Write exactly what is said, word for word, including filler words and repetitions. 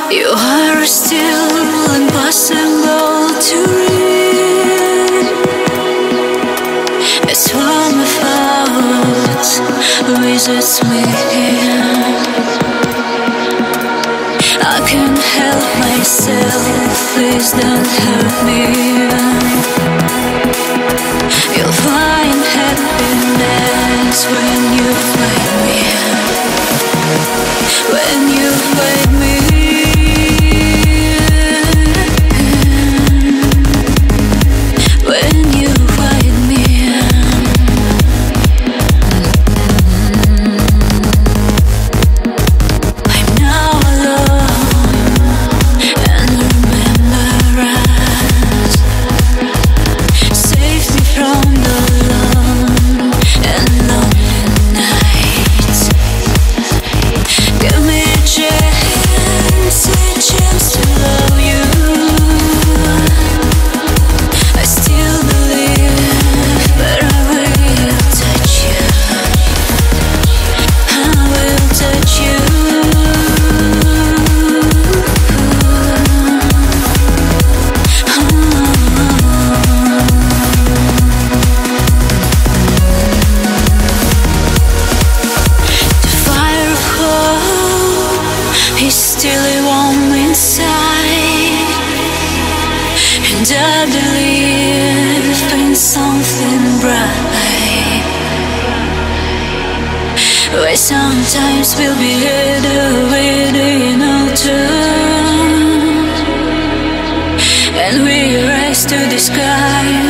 You are still impossible to read. It's one of thoughts visits me. I can't help myself, please don't hurt me. You'll find happiness when you find me. When you find me. Still a warm inside, and I believe in something bright. Where sometimes we'll be headed within our turn, and we rise to the sky.